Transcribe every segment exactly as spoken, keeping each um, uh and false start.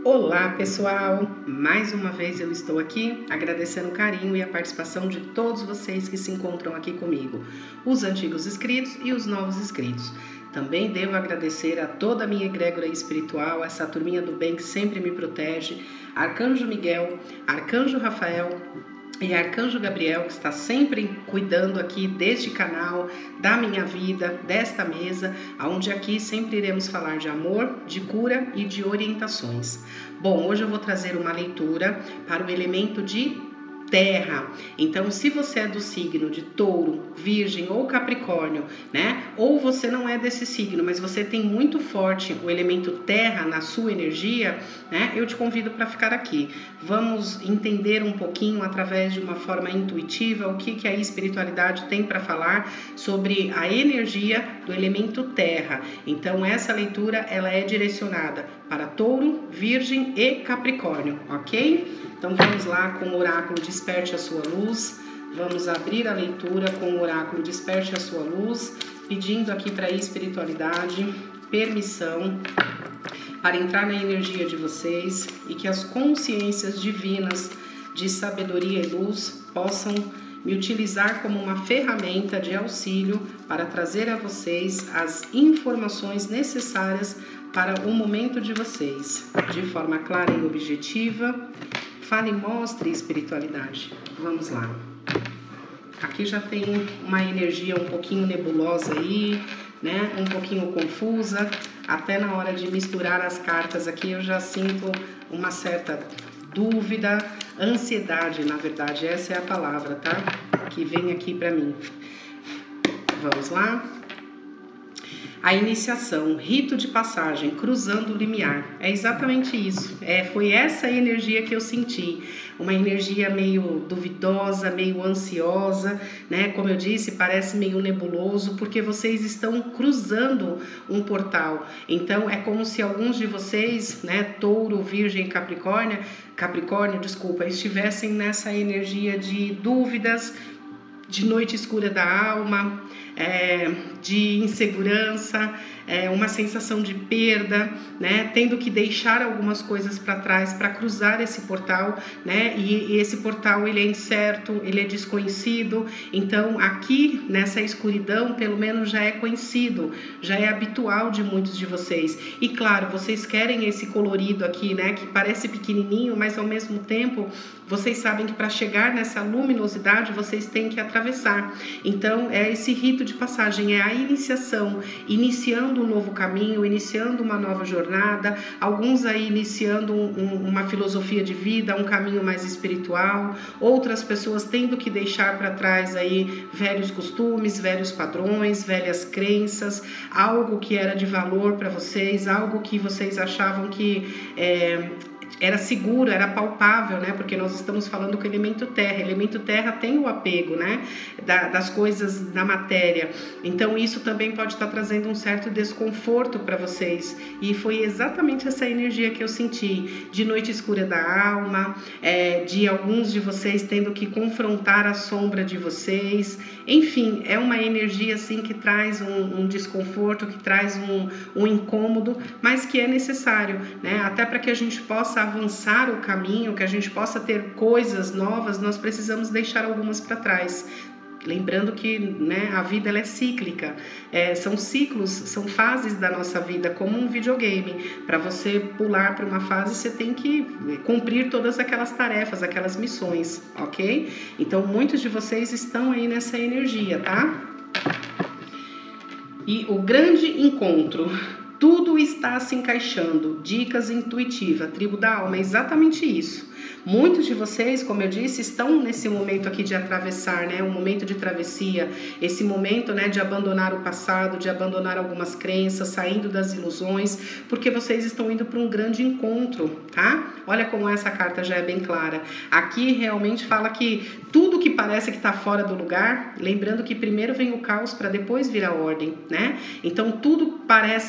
Olá pessoal, mais uma vez eu estou aqui agradecendo o carinho e a participação de todos vocês que se encontram aqui comigo, os antigos inscritos e os novos inscritos. Também devo agradecer a toda a minha egrégora espiritual, essa turminha do bem que sempre me protege, Arcanjo Miguel, Arcanjo Rafael e Arcanjo Gabriel, que está sempre cuidando aqui deste canal, da minha vida, desta mesa, onde aqui sempre iremos falar de amor, de cura e de orientações. Bom, hoje eu vou trazer uma leitura para o elemento de terra. Então, se você é do signo de Touro, Virgem ou Capricórnio, né? Ou você não é desse signo, mas você tem muito forte o elemento terra na sua energia, né? Eu te convido para ficar aqui. Vamos entender um pouquinho através de uma forma intuitiva o que que a espiritualidade tem para falar sobre a energia do elemento terra. Então, essa leitura ela é direcionada para Touro, Virgem e Capricórnio, ok? Então vamos lá com o oráculo Desperte a Sua Luz. Vamos abrir a leitura com o oráculo Desperte a Sua Luz, pedindo aqui para a espiritualidade permissão para entrar na energia de vocês e que as consciências divinas de sabedoria e luz possam me utilizar como uma ferramenta de auxílio para trazer a vocês as informações necessárias para o momento de vocês, de forma clara e objetiva. Fale e mostre espiritualidade. Vamos lá. Aqui já tem uma energia um pouquinho nebulosa aí, né? Um pouquinho confusa. Até na hora de misturar as cartas aqui eu já sinto uma certa dúvida, ansiedade, na verdade. Essa é a palavra, tá? Que vem aqui para mim. Vamos lá. A iniciação, rito de passagem, cruzando o limiar. É exatamente isso. É, foi essa energia que eu senti. Uma energia meio duvidosa, meio ansiosa, né? Como eu disse, parece meio nebuloso, porque vocês estão cruzando um portal. Então, é como se alguns de vocês, né, Touro, Virgem, Capricórnio, Capricórnio, desculpa, estivessem nessa energia de dúvidas, de noite escura da alma, é, de insegurança, é, uma sensação de perda, né? Tendo que deixar algumas coisas para trás para cruzar esse portal, né? E, e esse portal ele é incerto, ele é desconhecido. Então aqui nessa escuridão pelo menos já é conhecido, já é habitual de muitos de vocês. E claro, vocês querem esse colorido aqui, né? Que parece pequenininho, mas ao mesmo tempo vocês sabem que para chegar nessa luminosidade vocês têm que atravessar. Então é esse rito de passagem, é a iniciação, iniciando um novo caminho, iniciando uma nova jornada, alguns aí iniciando um, um, uma filosofia de vida, um caminho mais espiritual, outras pessoas tendo que deixar para trás aí velhos costumes, velhos padrões, velhas crenças, algo que era de valor para vocês, algo que vocês achavam que é, era seguro, era palpável, né? Porque nós estamos falando com o elemento terra. Elemento terra tem o apego, né? Da, das coisas da matéria. Então isso também pode estar trazendo um certo desconforto para vocês. E foi exatamente essa energia que eu senti. De noite escura da alma, é, de alguns de vocês tendo que confrontar a sombra de vocês. Enfim, é uma energia assim que traz um, um desconforto, que traz um, um incômodo, mas que é necessário, né? Até para que a gente possa avançar o caminho, que a gente possa ter coisas novas, nós precisamos deixar algumas para trás. Lembrando que, né, a vida ela é cíclica, é, são ciclos, são fases da nossa vida, como um videogame. Para você pular para uma fase, você tem que cumprir todas aquelas tarefas, aquelas missões, ok? Então, muitos de vocês estão aí nessa energia, tá? E o grande encontro. Tudo está se encaixando, dicas intuitivas, tribo da alma, é exatamente isso. Muitos de vocês, como eu disse, estão nesse momento aqui de atravessar, né? Um momento de travessia, esse momento, né, de abandonar o passado, de abandonar algumas crenças, saindo das ilusões, porque vocês estão indo para um grande encontro, tá? Olha como essa carta já é bem clara. Aqui realmente fala que tudo que parece que está fora do lugar, lembrando que primeiro vem o caos para depois vir a ordem, né? Então tudo parece que está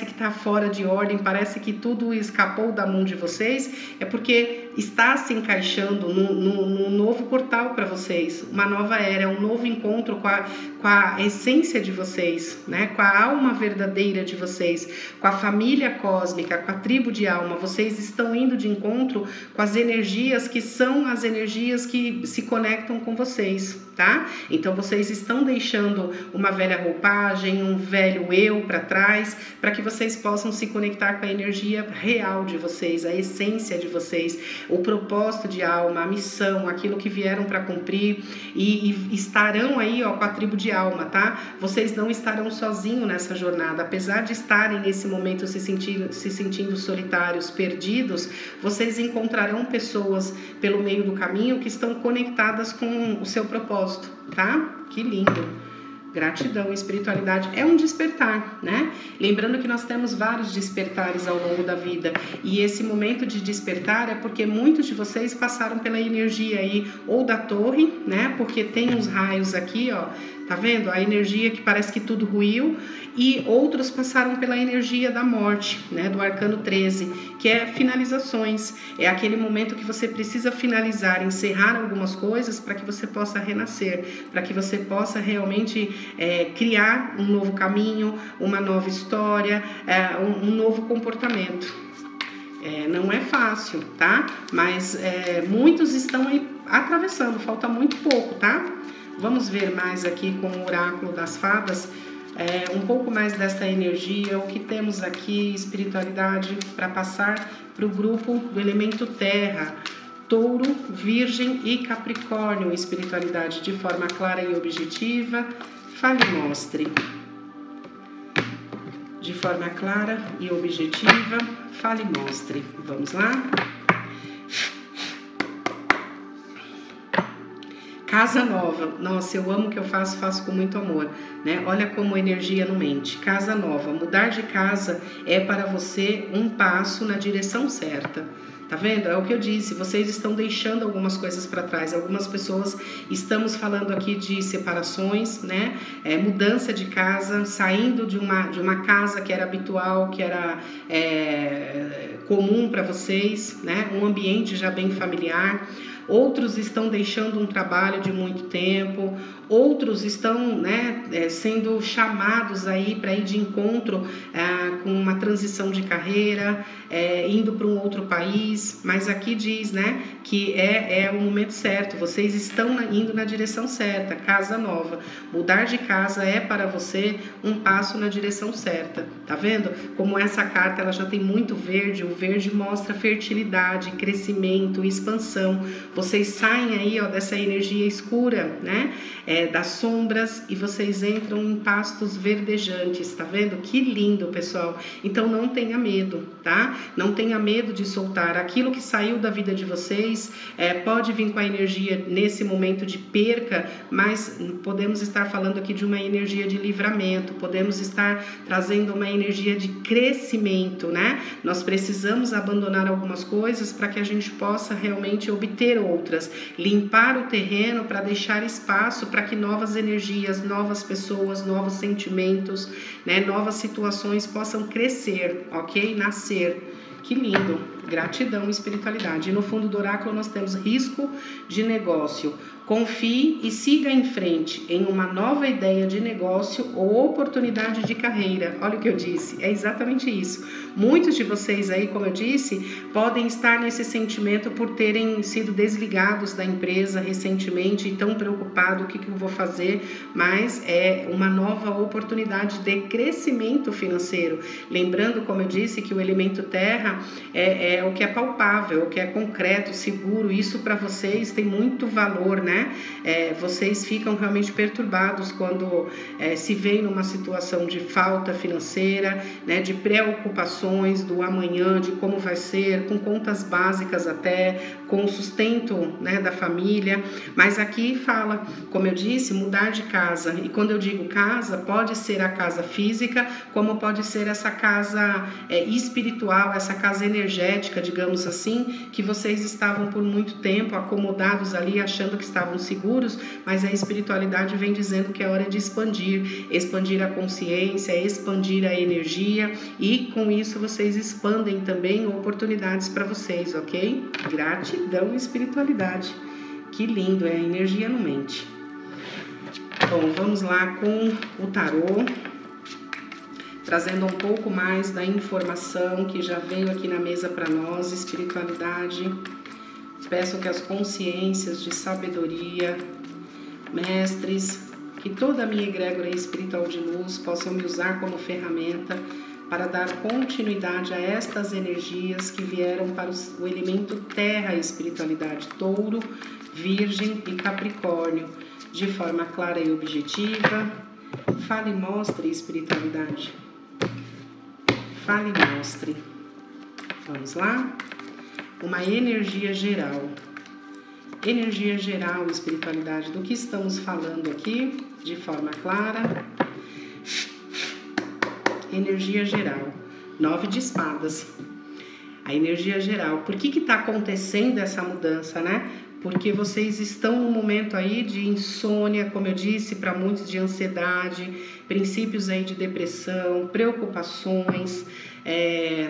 fora de ordem, parece que tudo escapou da mão de vocês, é porque está se encaixando num, num, num novo portal para vocês, uma nova era, um novo encontro com a, com a essência de vocês, né? Com a alma verdadeira de vocês, com a família cósmica, com a tribo de alma. Vocês estão indo de encontro com as energias que são as energias que se conectam com vocês, tá? Então vocês estão deixando uma velha roupagem, um velho eu para trás, para que vocês possam se conectar com a energia real de vocês, a essência de vocês, o propósito de alma, a missão, aquilo que vieram para cumprir, e, e estarão aí, ó, com a tribo de alma, tá? Vocês não estarão sozinhos nessa jornada, apesar de estarem nesse momento se sentindo, se sentindo solitários, perdidos, vocês encontrarão pessoas pelo meio do caminho que estão conectadas com o seu propósito, tá? Que lindo! Gratidão, espiritualidade é um despertar, né? Lembrando que nós temos vários despertares ao longo da vida, e esse momento de despertar é porque muitos de vocês passaram pela energia aí, ou da torre, né? Porque tem uns raios aqui, ó, tá vendo? A energia que parece que tudo ruiu, e outros passaram pela energia da morte, né? Do arcano treze, que é finalizações, é aquele momento que você precisa finalizar, encerrar algumas coisas para que você possa renascer, para que você possa realmente É, criar um novo caminho, uma nova história, é, um, um novo comportamento. É, não é fácil, tá? Mas é, muitos estão aí atravessando, falta muito pouco, tá? Vamos ver mais aqui com o oráculo das fadas, é, um pouco mais dessa energia, o que temos aqui, espiritualidade, para passar para o grupo do elemento terra. Touro, Virgem e Capricórnio, espiritualidade de forma clara e objetiva. Fale e mostre. De forma clara e objetiva, fale e mostre. Vamos lá? Casa nova. Nossa, eu amo o que eu faço, faço com muito amor, né? Olha como a energia não mente. Casa nova. Mudar de casa é para você um passo na direção certa. Tá vendo? É o que eu disse, vocês estão deixando algumas coisas para trás. Algumas pessoas, estamos falando aqui de separações, né? É, mudança de casa, saindo de uma, de uma casa que era habitual, que era é, comum para vocês, né? Um ambiente já bem familiar. Outros estão deixando um trabalho de muito tempo, outros estão, né, sendo chamados aí para ir de encontro é, com uma transição de carreira, é, indo para um outro país, mas aqui diz, né, que é, é o momento certo, vocês estão indo na direção certa, casa nova. Mudar de casa é para você um passo na direção certa, tá vendo? Como essa carta ela já tem muito verde, o verde mostra fertilidade, crescimento, expansão. Vocês saem aí, ó, dessa energia escura, né, é, das sombras, e vocês entram em pastos verdejantes, tá vendo? Que lindo, pessoal. Então não tenha medo, tá? Não tenha medo de soltar aquilo que saiu da vida de vocês. É, pode vir com a energia nesse momento de perca, mas podemos estar falando aqui de uma energia de livramento, podemos estar trazendo uma energia de crescimento, né? Nós precisamos abandonar algumas coisas para que a gente possa realmente obter outras, limpar o terreno para deixar espaço para que novas energias, novas pessoas, novos sentimentos, né, novas situações possam crescer, ok? Nascer. Que lindo! Gratidão e espiritualidade. E no fundo do oráculo nós temos risco de negócio. Confie e siga em frente em uma nova ideia de negócio ou oportunidade de carreira. Olha o que eu disse, é exatamente isso. Muitos de vocês aí, como eu disse, podem estar nesse sentimento por terem sido desligados da empresa recentemente e tão preocupados, o que, que eu vou fazer, mas é uma nova oportunidade de crescimento financeiro. Lembrando, como eu disse, que o elemento terra é, é o que é palpável, o que é concreto, seguro. Isso para vocês tem muito valor, né? É, vocês ficam realmente perturbados quando é, se veem numa situação de falta financeira, né, de preocupações do amanhã, de como vai ser, com contas básicas até, com o sustento, né, da família. Mas aqui fala, como eu disse, mudar de casa. E quando eu digo casa, pode ser a casa física, como pode ser essa casa é, espiritual, essa casa energética, energética, digamos assim, que vocês estavam por muito tempo acomodados ali, achando que estavam seguros, mas a espiritualidade vem dizendo que é hora de expandir, expandir a consciência, expandir a energia, e com isso vocês expandem também oportunidades para vocês, ok? Gratidão, espiritualidade. Que lindo, é a energia não mente. Bom, vamos lá com o tarô, trazendo um pouco mais da informação que já veio aqui na mesa para nós, espiritualidade. Peço que as consciências de sabedoria, mestres, que toda a minha egrégora espiritual de luz possam me usar como ferramenta para dar continuidade a estas energias que vieram para o elemento terra, espiritualidade, touro, virgem e capricórnio, de forma clara e objetiva. Fale e mostre, espiritualidade. Fale e mostre. Vamos lá? Uma energia geral. Energia geral, espiritualidade, do que estamos falando aqui, de forma clara. Energia geral. Nove de espadas. A energia geral. Por que que está acontecendo essa mudança, né? Porque vocês estão num momento aí de insônia, como eu disse, para muitos de ansiedade, princípios aí de depressão, preocupações, é,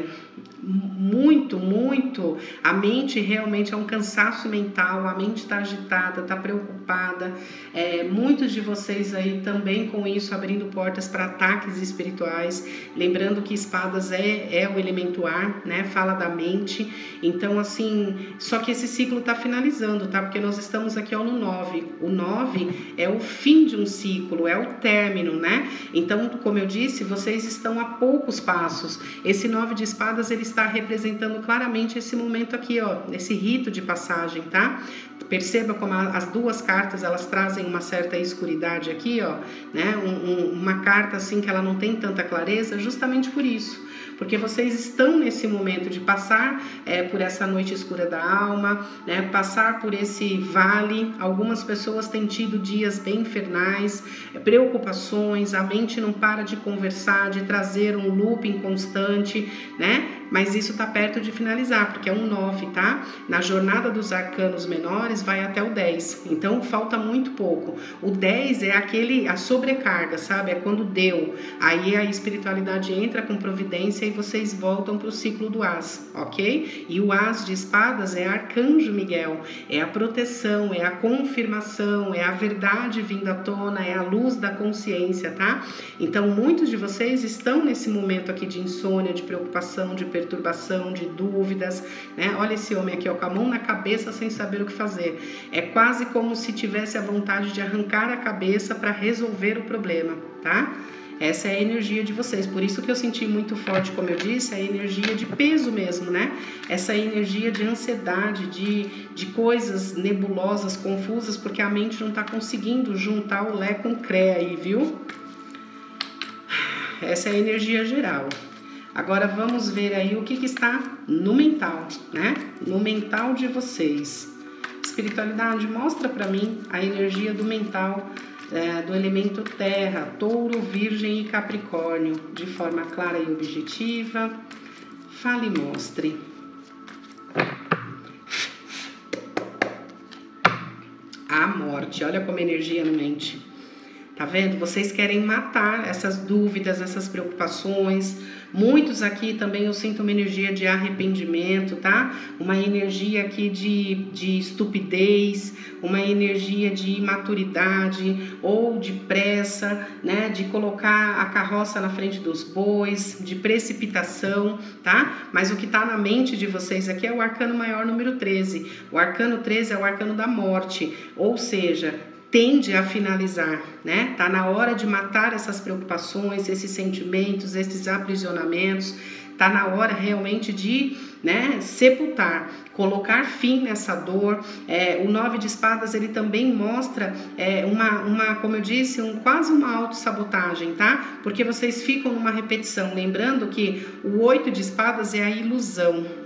muito, muito, a mente realmente é um cansaço mental, a mente está agitada, está preocupada, é, muitos de vocês aí também com isso abrindo portas para ataques espirituais, lembrando que espadas é, é o elemento ar, né, fala da mente, então assim, só que esse ciclo está finalizando, tá, porque nós estamos aqui ó, no nove, o nove é o fim de um ciclo, é o término, né, então como eu disse, vocês estão a poucos passos, esse nove de espadas ele está representando claramente esse momento aqui, ó, esse rito de passagem, tá? Perceba como a, as duas cartas, elas trazem uma certa escuridade aqui, ó, né? Um, um, uma carta assim que ela não tem tanta clareza, justamente por isso. Porque vocês estão nesse momento de passar é, por essa noite escura da alma, né? Passar por esse vale. Algumas pessoas têm tido dias bem infernais, preocupações, a mente não para de conversar, de trazer um looping constante, né? Mas isso está perto de finalizar, porque é um nove, tá? Na jornada dos arcanos menores vai até o dez, então falta muito pouco. O dez é aquele, a sobrecarga, sabe? É quando deu. Aí a espiritualidade entra com providência e vocês voltam para o ciclo do as, ok? E o as de espadas é Arcanjo Miguel, é a proteção, é a confirmação, é a verdade vindo à tona, é a luz da consciência, tá? Então muitos de vocês estão nesse momento aqui de insônia, de preocupação, de perturbação, de dúvidas, né? Olha esse homem aqui, ó, com a mão na cabeça sem saber o que fazer. É quase como se tivesse a vontade de arrancar a cabeça para resolver o problema, tá? Essa é a energia de vocês, por isso que eu senti muito forte, como eu disse, a energia de peso mesmo, né? Essa energia de ansiedade, de, de coisas nebulosas, confusas, porque a mente não está conseguindo juntar o Lé com o Cré aí, viu? Essa é a energia geral. Agora vamos ver aí o que, que está no mental, né? No mental de vocês. Espiritualidade, mostra para mim a energia do mental, é, do elemento terra, touro, virgem e capricórnio, de forma clara e objetiva. Fale e mostre. A morte, olha como a energia não mente. Tá vendo? Vocês querem matar essas dúvidas, essas preocupações. Muitos aqui também eu sinto uma energia de arrependimento, tá? Uma energia aqui de, de estupidez, uma energia de imaturidade ou de pressa, né? De colocar a carroça na frente dos bois, de precipitação, tá? Mas o que tá na mente de vocês aqui é o arcano maior número treze. O arcano treze é o arcano da morte, ou seja, tende a finalizar, né? Tá na hora de matar essas preocupações, esses sentimentos, esses aprisionamentos. Tá na hora realmente de, né, sepultar, colocar fim nessa dor. É, o nove de espadas ele também mostra é, uma, uma, como eu disse, um, quase uma autossabotagem, tá? Porque vocês ficam numa repetição. Lembrando que o oito de espadas é a ilusão.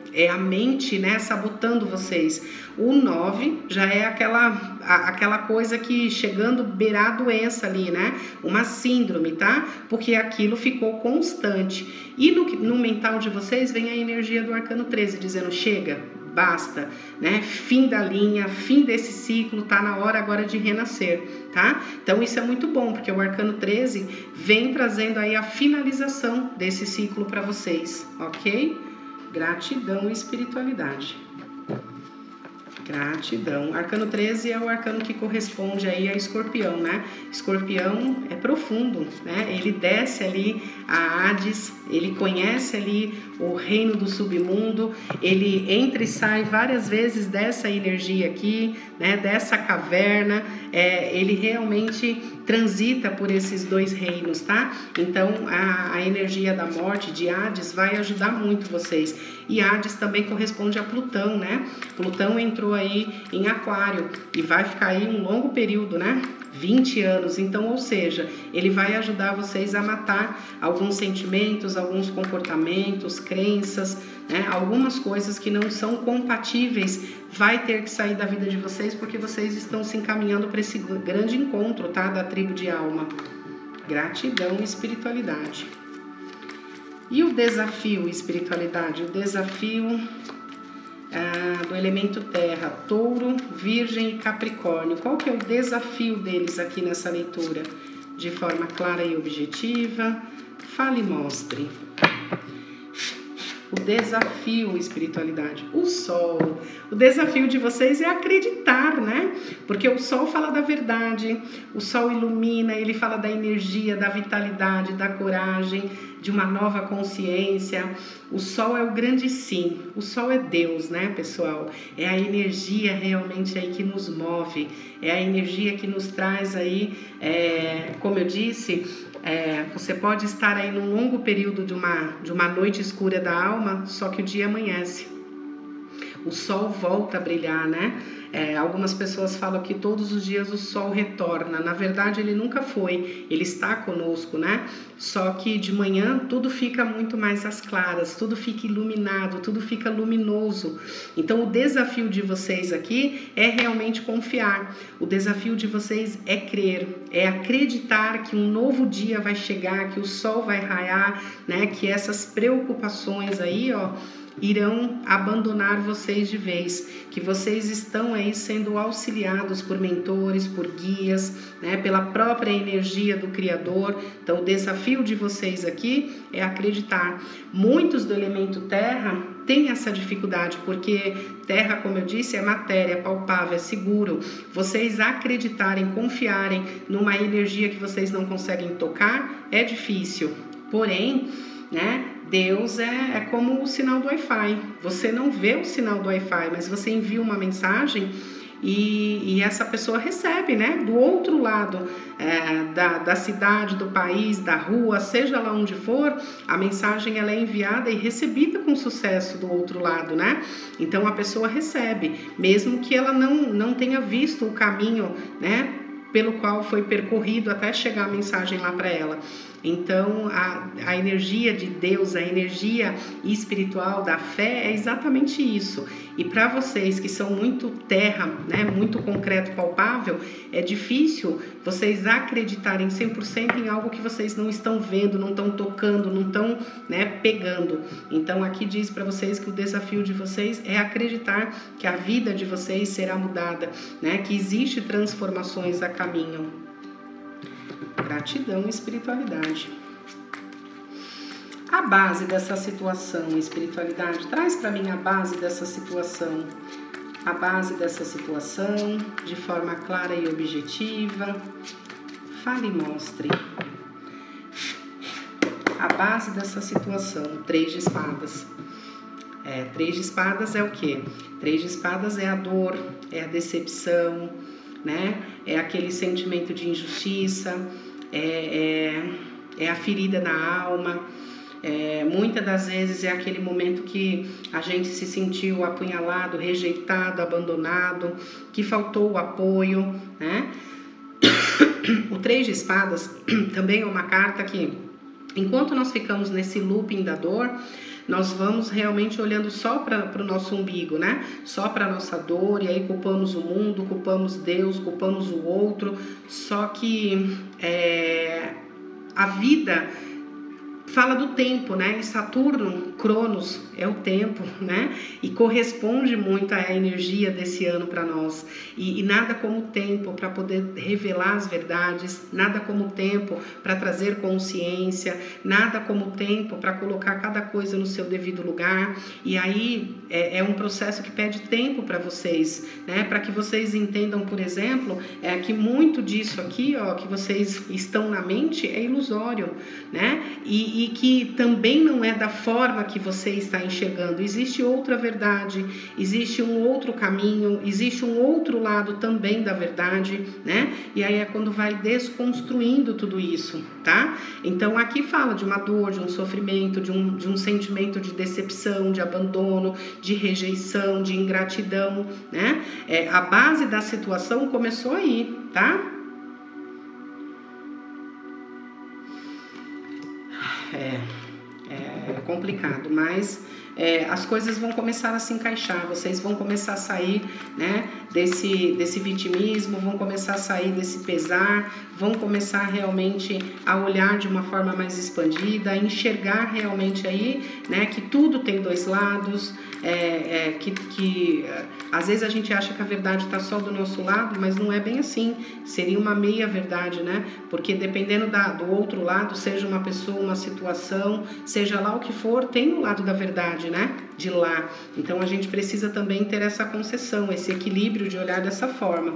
é a mente, né, sabotando vocês. O nove já é aquela, a, aquela coisa que chegando beirar a doença ali, né, uma síndrome, tá? Porque aquilo ficou constante. E no, no mental de vocês vem a energia do arcano treze, dizendo chega, basta, né? Fim da linha, fim desse ciclo, tá na hora agora de renascer, tá? Então isso é muito bom, porque o arcano treze vem trazendo aí a finalização desse ciclo para vocês, ok? Gratidão e espiritualidade. Gratidão. Arcano treze é o arcano que corresponde aí a Escorpião, né? Escorpião é profundo, né? Ele desce ali a Hades, ele conhece ali o reino do submundo, ele entra e sai várias vezes dessa energia aqui, né? Dessa caverna, é, ele realmente transita por esses dois reinos, tá? Então a, a energia da morte de Hades vai ajudar muito vocês. E Hades também corresponde a Plutão, né? Plutão entrou aí em Aquário e vai ficar aí um longo período, né? vinte anos, então, ou seja, ele vai ajudar vocês a matar alguns sentimentos, alguns comportamentos, crenças, né? Algumas coisas que não são compatíveis, vai ter que sair da vida de vocês, porque vocês estão se encaminhando para esse grande encontro, tá? Da tribo de alma. Gratidão e espiritualidade. E o desafio, espiritualidade? O desafio ah, do elemento terra, touro, virgem e capricórnio. Qual que é o desafio deles aqui nessa leitura? De forma clara e objetiva, fale e mostre. O desafio, espiritualidade, o sol. O desafio de vocês é acreditar, né? Porque o sol fala da verdade, o sol ilumina, ele fala da energia, da vitalidade, da coragem, de uma nova consciência. O sol é o grande sim, o sol é Deus, né, pessoal? É a energia realmente aí que nos move, é a energia que nos traz aí, é, como eu disse, é, você pode estar aí num longo período de uma, de uma noite escura da alma, só que o dia amanhece. O sol volta a brilhar, né? É, algumas pessoas falam que todos os dias o sol retorna. Na verdade, ele nunca foi. Ele está conosco, né? Só que de manhã tudo fica muito mais às claras, tudo fica iluminado, tudo fica luminoso. Então, o desafio de vocês aqui é realmente confiar. O desafio de vocês é crer, é acreditar que um novo dia vai chegar, que o sol vai raiar, né? Que essas preocupações aí, ó, irão abandonar vocês de vez, que vocês estão aí sendo auxiliados por mentores, por guias, né, pela própria energia do Criador. Então o desafio de vocês aqui é acreditar. Muitos do elemento terra têm essa dificuldade, porque terra, como eu disse, é matéria, é palpável, é seguro. Vocês acreditarem, confiarem numa energia que vocês não conseguem tocar é difícil, porém, né, Deus é, é como o sinal do Wi-Fi. Você não vê o sinal do Wi-Fi, mas você envia uma mensagem e, e essa pessoa recebe, né? Do outro lado é, da, da cidade, do país, da rua, seja lá onde for, a mensagem ela é enviada e recebida com sucesso do outro lado, né? Então a pessoa recebe, mesmo que ela não, não tenha visto o caminho, né, pelo qual foi percorrido até chegar a mensagem lá para ela. Então, a, a energia de Deus, a energia espiritual da fé é exatamente isso. E para vocês que são muito terra, né, muito concreto, palpável, é difícil vocês acreditarem cem por cento em algo que vocês não estão vendo, não estão tocando, não estão, né, pegando. Então, aqui diz para vocês que o desafio de vocês é acreditar que a vida de vocês será mudada, né, que existe transformações a caminho. Gratidão e espiritualidade. A base dessa situação, espiritualidade, traz para mim a base dessa situação. A base dessa situação, de forma clara e objetiva. Fale e mostre. A base dessa situação, três de espadas. É, três de espadas é o quê? Três de espadas é a dor, é a decepção, né? É aquele sentimento de injustiça, é, é, é a ferida na alma, é, muitas das vezes é aquele momento que a gente se sentiu apunhalado, rejeitado, abandonado, que faltou o apoio, né? O três de espadas também é uma carta que Enquanto nós ficamos nesse looping da dor, nós vamos realmente olhando só para o nosso umbigo, né? Só para a nossa dor, e aí culpamos o mundo, culpamos Deus, culpamos o outro. Só que é, a vida fala do tempo, né? E Saturno, Cronos, é o tempo, né? E corresponde muito à energia desse ano para nós. E, e nada como o tempo para poder revelar as verdades, nada como o tempo para trazer consciência, nada como o tempo para colocar cada coisa no seu devido lugar. E aí é, é um processo que pede tempo para vocês, né? Para que vocês entendam, por exemplo, é que muito disso aqui, ó, que vocês estão na mente é ilusório, né? E, e que também não é da forma que você está enxergando. Existe outra verdade, existe um outro caminho, existe um outro lado também da verdade, né? E aí é quando vai desconstruindo tudo isso, tá? Então aqui fala de uma dor, de um sofrimento, de um, de um sentimento de decepção, de abandono, de rejeição, de ingratidão, né? É, a base da situação começou aí, tá? É, é complicado, mas é, as coisas vão começar a se encaixar, vocês vão começar a sair, né, desse, desse vitimismo, vão começar a sair desse pesar, vão começar realmente a olhar de uma forma mais expandida, a enxergar realmente aí, né, que tudo tem dois lados, é, é, que, que às vezes a gente acha que a verdade está só do nosso lado, mas não é bem assim, seria uma meia verdade, né, porque dependendo da, do outro lado, seja uma pessoa, uma situação, seja lá o que for, tem o lado da verdade, né, de lá. Então a gente precisa também ter essa concessão, esse equilíbrio de olhar dessa forma.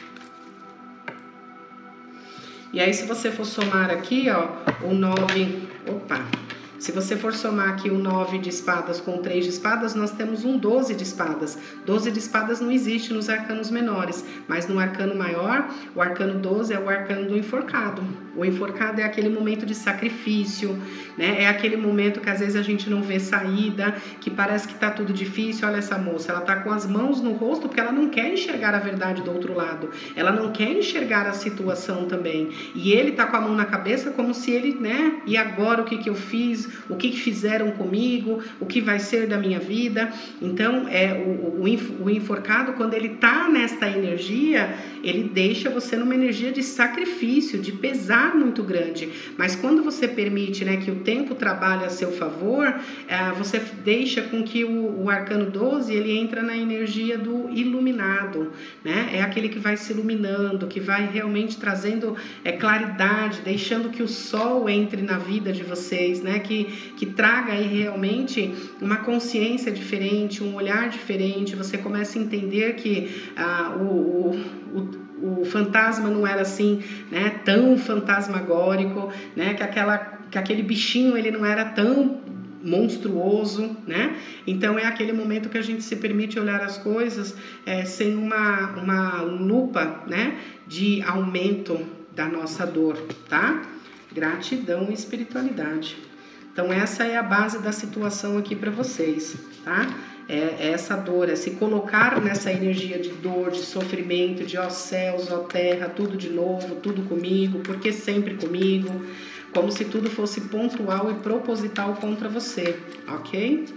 E aí, se você for somar aqui, ó, o nove, opa, se você for somar aqui o nove de espadas com o três de espadas, nós temos um doze de espadas. doze de espadas não existe nos arcanos menores, mas no arcano maior, o arcano doze é o arcano do enforcado. O enforcado é aquele momento de sacrifício, né? É aquele momento que às vezes a gente não vê saída, que parece que tá tudo difícil. Olha essa moça, ela tá com as mãos no rosto porque ela não quer enxergar a verdade do outro lado. Ela não quer enxergar a situação também. E ele tá com a mão na cabeça como se ele, né? E agora o que que eu fiz? O que que fizeram comigo? O que vai ser da minha vida? Então, é o, o, o enforcado, quando ele tá nesta energia, ele deixa você numa energia de sacrifício, de pesar muito grande. Mas quando você permite, né, que o tempo trabalhe a seu favor, é, você deixa com que o, o arcano doze, ele entra na energia do iluminado, né? É aquele que vai se iluminando, que vai realmente trazendo é, claridade, deixando que o sol entre na vida de vocês, né? Que, que traga aí realmente uma consciência diferente, um olhar diferente. Você começa a entender que ah, o, o, o o fantasma não era assim, né, tão fantasmagórico, né, que, aquela, que aquele bichinho ele não era tão monstruoso, né? Então é aquele momento que a gente se permite olhar as coisas é, sem uma, uma lupa, né, de aumento da nossa dor, tá? Gratidão e espiritualidade. Então essa é a base da situação aqui para vocês, tá? É essa dor, é se colocar nessa energia de dor, de sofrimento, de ó céus, ó terra, tudo de novo, tudo comigo, porque sempre comigo, como se tudo fosse pontual e proposital contra você, ok?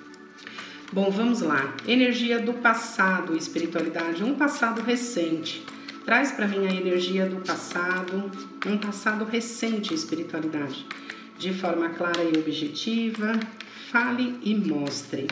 Bom, vamos lá. Energia do passado, espiritualidade, um passado recente. Traz para mim a energia do passado, um passado recente, espiritualidade. De forma clara e objetiva, fale e mostre.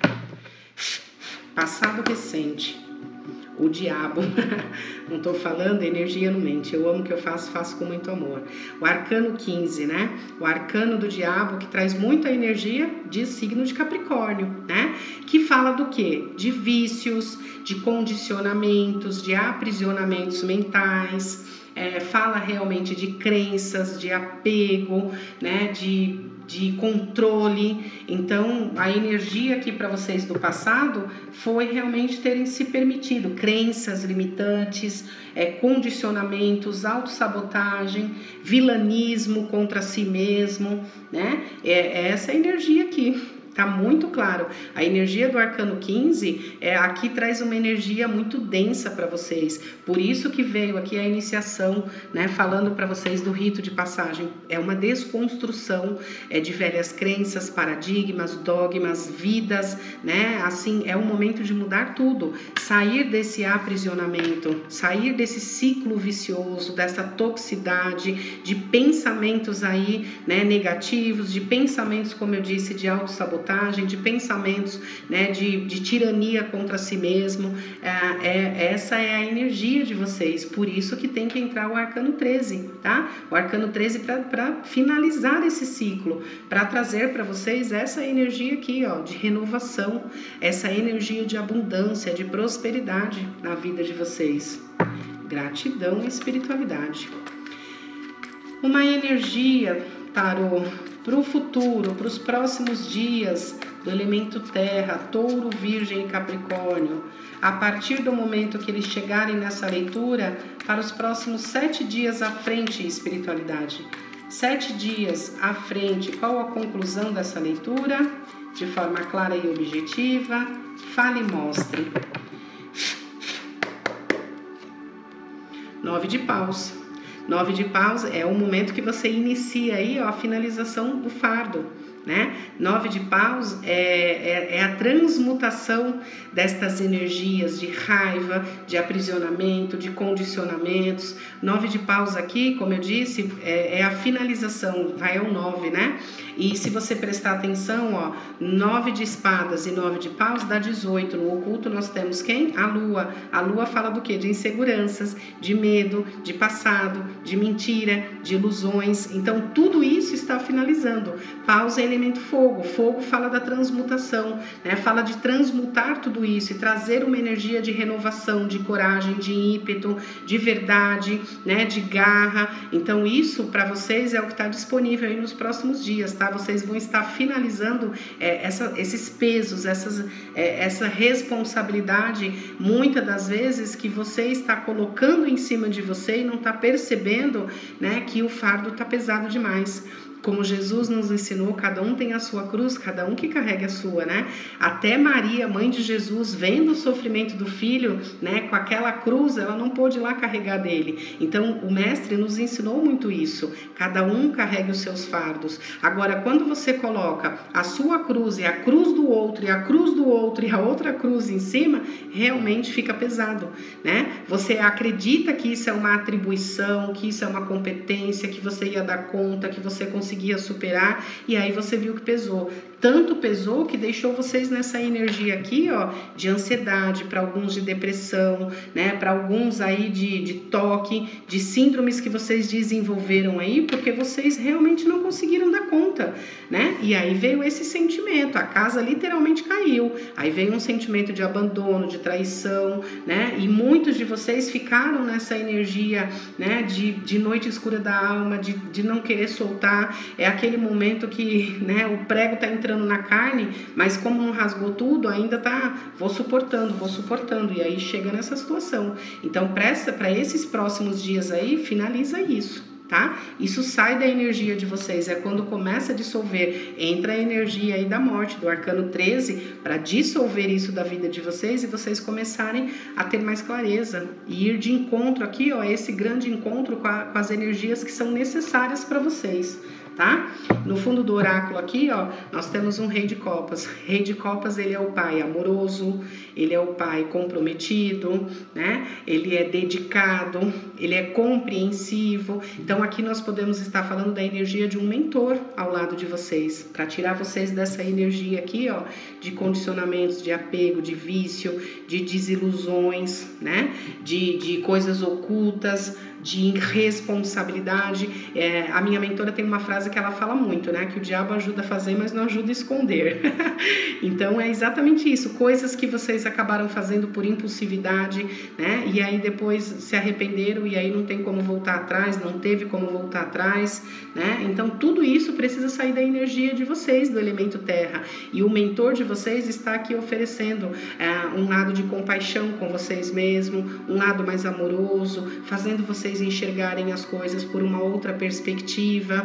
Passado recente, o diabo, não estou falando, energia não mente, eu amo o que eu faço, faço com muito amor. O arcano quinze, né? O arcano do diabo, que traz muita energia de signo de Capricórnio, né? Que fala do quê? De vícios, de condicionamentos, de aprisionamentos mentais, é, fala realmente de crenças, de apego, né? De de controle. Então a energia aqui para vocês do passado foi realmente terem se permitido crenças limitantes, é, condicionamentos, autossabotagem, vilanismo contra si mesmo, né? É, é essa energia aqui. Tá muito claro. A energia do arcano quinze é, aqui traz uma energia muito densa para vocês. Por isso que veio aqui a iniciação, né, falando para vocês do rito de passagem. É uma desconstrução é, de velhas crenças, paradigmas, dogmas, vidas, né? Assim, é o momento de mudar tudo. Sair desse aprisionamento, sair desse ciclo vicioso, dessa toxicidade, de pensamentos aí, né, negativos, de pensamentos, como eu disse, de autossabotagem, de pensamentos, né, de, de tirania contra si mesmo. É, é, essa é a energia de vocês, por isso que tem que entrar o arcano treze, tá? O arcano treze para finalizar esse ciclo, para trazer para vocês essa energia aqui, ó, de renovação, essa energia de abundância, de prosperidade na vida de vocês. Gratidão e espiritualidade. Uma energia, tarô, para o futuro, para os próximos dias do elemento terra, touro, virgem e capricórnio, a partir do momento que eles chegarem nessa leitura, para os próximos sete dias à frente, espiritualidade. Sete dias à frente, qual a conclusão dessa leitura? De forma clara e objetiva, fale e mostre. Nove de paus. Nove de paus é o momento que você inicia aí, ó, a finalização do fardo, né? Nove de paus é, é, é a transmutação destas energias de raiva, de aprisionamento, de condicionamentos. Nove de paus aqui, como eu disse, é, é a finalização, vai ao nove, né? E se você prestar atenção, ó, nove de espadas e nove de paus dá dezoito. No oculto nós temos quem? A lua. A lua fala do quê? De inseguranças, de medo, de passado, de mentira, de ilusões. Então tudo isso está finalizando. Paus é elemento fogo. Fogo fala da transmutação, né? Fala de transmutar tudo isso e trazer uma energia de renovação, de coragem, de ímpeto, de verdade, né? De garra. Então isso para vocês é o que está disponível aí nos próximos dias, tá? Vocês vão estar finalizando é, essa, esses pesos, essas, é, essa responsabilidade, muitas das vezes que você está colocando em cima de você e não está percebendo, né, que o fardo está pesado demais. Como Jesus nos ensinou, cada um tem a sua cruz, cada um que carrega a sua, né? Até Maria, mãe de Jesus, vendo o sofrimento do filho, né, com aquela cruz, ela não pôde ir lá carregar dele. Então, o mestre nos ensinou muito isso. Cada um carrega os seus fardos. Agora, quando você coloca a sua cruz e a cruz do outro, e a cruz do outro e a outra cruz em cima, realmente fica pesado, né? Você acredita que isso é uma atribuição, que isso é uma competência, que você ia dar conta, que você conseguia superar, e aí você viu que pesou. Tanto pesou que deixou vocês nessa energia aqui, ó, de ansiedade, para alguns de depressão, né, para alguns aí de, de toque, de síndromes que vocês desenvolveram aí, porque vocês realmente não conseguiram dar conta, né? E aí veio esse sentimento, a casa literalmente caiu, aí veio um sentimento de abandono, de traição, né? E muitos de vocês ficaram nessa energia, né, de, de noite escura da alma, de, de não querer soltar. É aquele momento que, né, o prego tá entrando na carne, mas como não rasgou tudo, ainda tá, vou suportando, vou suportando, e aí chega nessa situação. Então, presta para esses próximos dias aí, finaliza isso, tá? Isso sai da energia de vocês, é quando começa a dissolver, entra a energia aí da morte, do arcano treze, para dissolver isso da vida de vocês e vocês começarem a ter mais clareza e ir de encontro aqui, ó, esse grande encontro com, a, com as energias que são necessárias para vocês, tá? No fundo do oráculo aqui, ó, nós temos um rei de copas. Rei de copas, ele é o pai amoroso, ele é o pai comprometido, né? Ele é dedicado, ele é compreensivo. Então aqui nós podemos estar falando da energia de um mentor ao lado de vocês, para tirar vocês dessa energia aqui, ó, de condicionamentos, de apego, de vício, de desilusões, né? De, de coisas ocultas, de irresponsabilidade. É, a minha mentora tem uma frase que ela fala muito, né? Que o diabo ajuda a fazer, mas não ajuda a esconder. Então é exatamente isso, coisas que vocês acabaram fazendo por impulsividade, né? E aí depois se arrependeram e aí não tem como voltar atrás, não teve como voltar atrás, né? Então tudo isso precisa sair da energia de vocês, do elemento terra. E o mentor de vocês está aqui oferecendo é, um lado de compaixão com vocês mesmos, um lado mais amoroso, fazendo vocês enxergarem as coisas por uma outra perspectiva. Aqui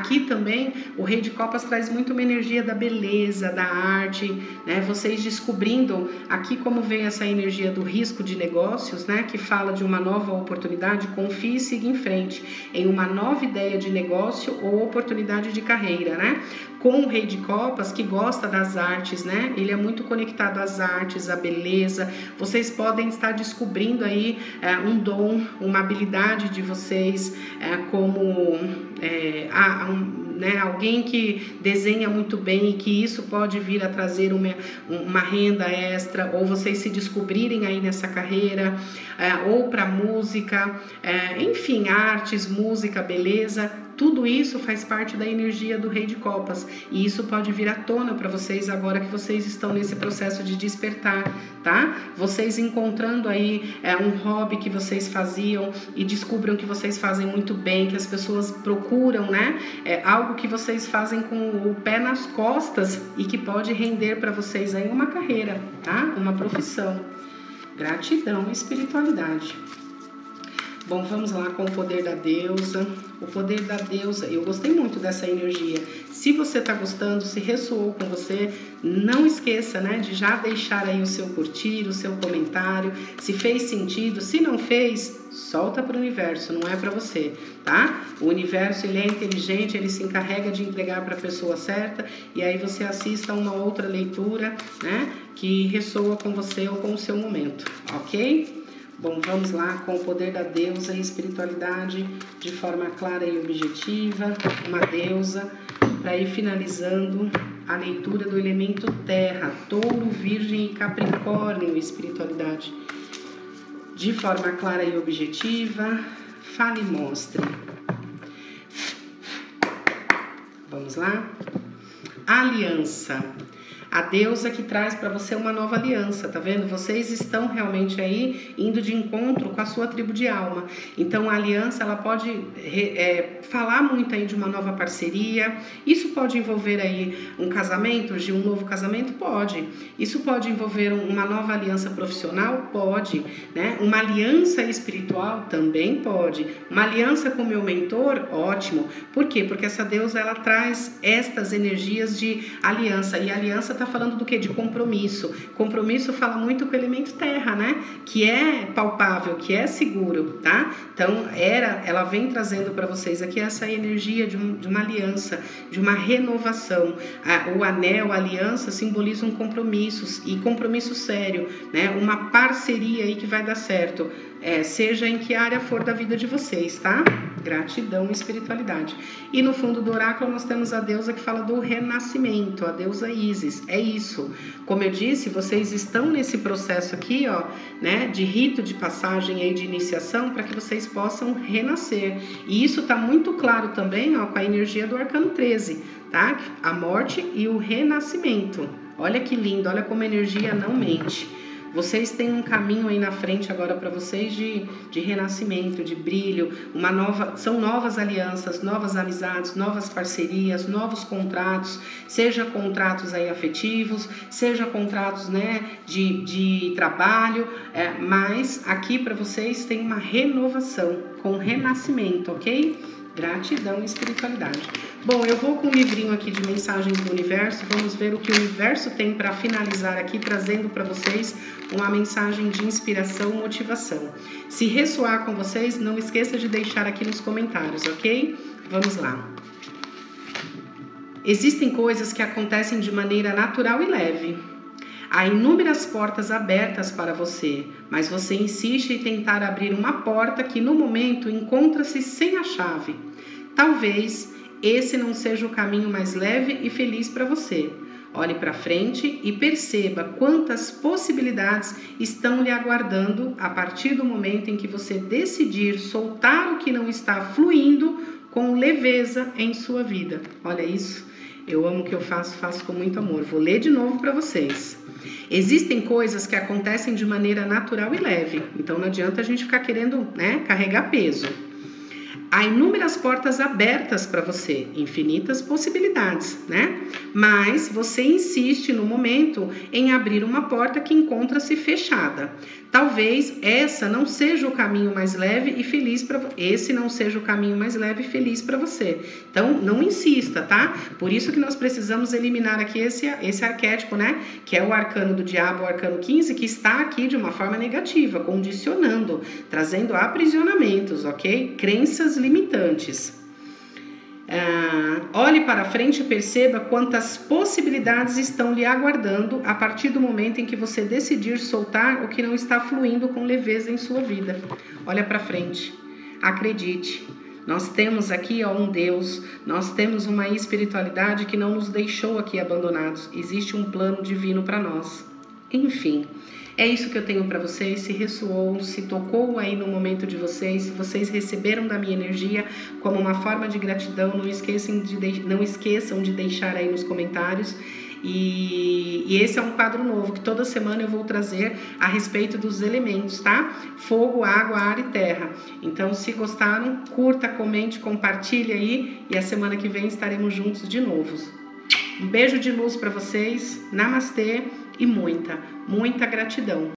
aqui também o Rei de Copas traz muito uma energia da beleza, da arte, né? Vocês descobrindo aqui como vem essa energia do risco de negócios, né? Que fala de uma nova oportunidade, confie e siga em frente em uma nova ideia de negócio ou oportunidade de carreira, né? Com o Rei de Copas, que gosta das artes, né? Ele é muito conectado às artes, à beleza. Vocês podem estar descobrindo aí é, um dom, uma habilidade de vocês, é, como é, a, um, né, alguém que desenha muito bem e que isso pode vir a trazer uma, uma renda extra, ou vocês se descobrirem aí nessa carreira, é, ou para música, é, enfim, artes, música, beleza. Tudo isso faz parte da energia do Rei de Copas e isso pode vir à tona para vocês agora que vocês estão nesse processo de despertar, tá? Vocês encontrando aí é, um hobby que vocês faziam e descubram que vocês fazem muito bem, que as pessoas procuram, né? É algo que vocês fazem com o pé nas costas e que pode render para vocês aí uma carreira, tá? Uma profissão. Gratidão e espiritualidade. Bom, vamos lá com o poder da deusa. O poder da deusa, eu gostei muito dessa energia. Se você tá gostando, se ressoou com você, não esqueça, né, de já deixar aí o seu curtir, o seu comentário. Se fez sentido, se não fez, solta para o universo, não é para você, tá? O universo, ele é inteligente, ele se encarrega de entregar para a pessoa certa e aí você assista a uma outra leitura, né, que ressoa com você ou com o seu momento, ok? Bom, vamos lá com o poder da deusa e espiritualidade de forma clara e objetiva, uma deusa, para ir finalizando a leitura do elemento terra, touro, virgem e capricórnio, espiritualidade. De forma clara e objetiva, fale e mostre. Vamos lá? Aliança. A deusa que traz para você uma nova aliança, tá vendo? Vocês estão realmente aí indo de encontro com a sua tribo de alma. Então a aliança, ela pode é, falar muito aí de uma nova parceria. Isso pode envolver aí um casamento, de um novo casamento? Pode. Isso pode envolver uma nova aliança profissional? Pode. Né? Uma aliança espiritual? Também pode. Uma aliança com meu mentor? Ótimo. Por quê? Porque essa deusa, ela traz estas energias de aliança. E a aliança está falando do que? De compromisso. Compromisso fala muito com o elemento terra, né? Que é palpável, que é seguro, tá? Então, era, ela vem trazendo para vocês aqui essa energia de, um, de uma aliança, de uma renovação. A, o anel, a aliança simbolizam compromissos e compromisso sério, né? Uma parceria aí que vai dar certo. É, seja em que área for da vida de vocês, tá? Gratidão e espiritualidade. E no fundo do oráculo nós temos a deusa que fala do renascimento, a deusa Ísis. É isso. Como eu disse, vocês estão nesse processo aqui, ó, né, de rito de passagem aí de iniciação para que vocês possam renascer. E isso tá muito claro também, ó, com a energia do arcano treze, tá? A morte e o renascimento. Olha que lindo, olha como a energia não mente. Vocês têm um caminho aí na frente agora para vocês de, de renascimento, de brilho, uma nova, são novas alianças, novas amizades, novas parcerias, novos contratos, seja contratos aí afetivos, seja contratos, né, de, de trabalho, é, mas aqui para vocês tem uma renovação, com renascimento, ok? Gratidão e espiritualidade. Bom, eu vou com um livrinho aqui de mensagens do universo. Vamos ver o que o universo tem para finalizar aqui, trazendo para vocês uma mensagem de inspiração, motivação. Se ressoar com vocês, não esqueça de deixar aqui nos comentários, ok? Vamos lá. Existem coisas que acontecem de maneira natural e leve. Há inúmeras portas abertas para você, mas você insiste em tentar abrir uma porta que no momento encontra-se sem a chave. Talvez esse não seja o caminho mais leve e feliz para você. Olhe para frente e perceba quantas possibilidades estão lhe aguardando a partir do momento em que você decidir soltar o que não está fluindo com leveza em sua vida. Olha isso. Eu amo o que eu faço, faço com muito amor. Vou ler de novo para vocês. Existem coisas que acontecem de maneira natural e leve. Então não adianta a gente ficar querendo, né, carregar peso. há inúmeras portas abertas para você, infinitas possibilidades, né? Mas você insiste no momento em abrir uma porta que encontra-se fechada. Talvez essa não seja o caminho mais leve e feliz para esse não seja o caminho mais leve e feliz para você. Então, não insista, tá? Por isso que nós precisamos eliminar aqui esse, esse arquétipo, né? Que é o arcano do diabo, o arcano quinze, que está aqui de uma forma negativa, condicionando, trazendo aprisionamentos, ok? Crenças limitantes. Ah, olhe para frente e perceba quantas possibilidades estão lhe aguardando a partir do momento em que você decidir soltar o que não está fluindo com leveza em sua vida. Olha para frente, acredite. Nós temos aqui ó, um Deus, nós temos uma espiritualidade que não nos deixou aqui abandonados. Existe um plano divino para nós. Enfim, é isso que eu tenho para vocês. Se ressoou, se tocou aí no momento de vocês, se vocês receberam da minha energia como uma forma de gratidão, não esqueçam de, de, não esqueçam de deixar aí nos comentários. E, e esse é um quadro novo que toda semana eu vou trazer a respeito dos elementos, tá? Fogo, água, ar e terra. Então, se gostaram, curta, comente, compartilhe aí e a semana que vem estaremos juntos de novo. Um beijo de luz para vocês, namastê e muita, muita gratidão.